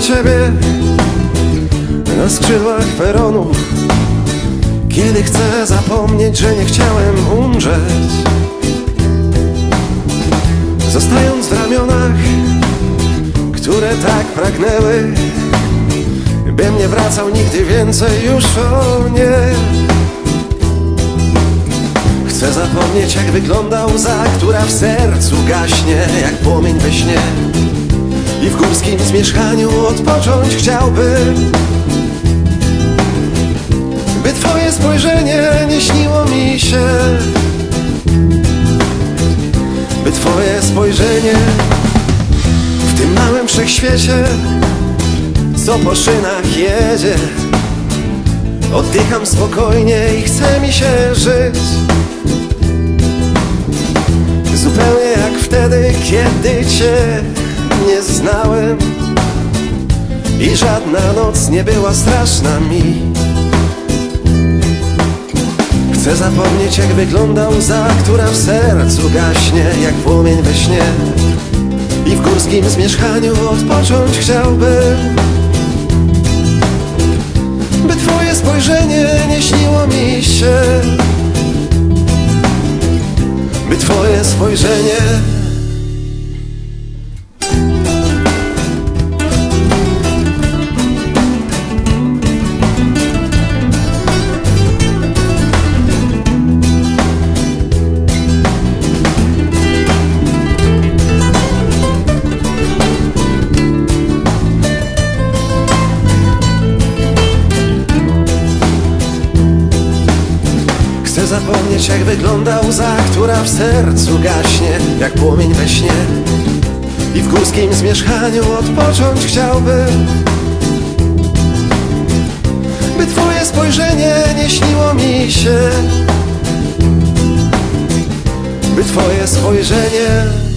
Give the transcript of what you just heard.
ciebie na skrzydłach peronu, kiedy chcę zapomnieć, że nie chciałem umrzeć, zostając w ramionach, które tak pragnęły, bym nie wracał nigdy więcej już, o nie. Chcę zapomnieć, jak wygląda łza, która w sercu gaśnie jak płomień we śnie, i w górskim zmieszkaniu odpocząć chciałbym, by twoje spojrzenie nie śniło mi się, by twoje spojrzenie w tym małym wszechświecie, co po szynach jedzie. Oddycham spokojnie i chce mi się żyć, zupełnie jak wtedy, kiedy cię nie znałem i żadna noc nie była straszna mi. Chcę zapomnieć, jak wygląda łza, która w sercu gaśnie jak płomień we śnie, i w górskim zmieszkaniu odpocząć chciałbym, by twoje spojrzenie nie śniło mi się, by twoje spojrzenie Chcę zapomnieć, jak wygląda łza, która w sercu gaśnie jak płomień we śnie, i w górskim zmieszkaniu odpocząć chciałbym, by twoje spojrzenie nie śniło mi się, by twoje spojrzenie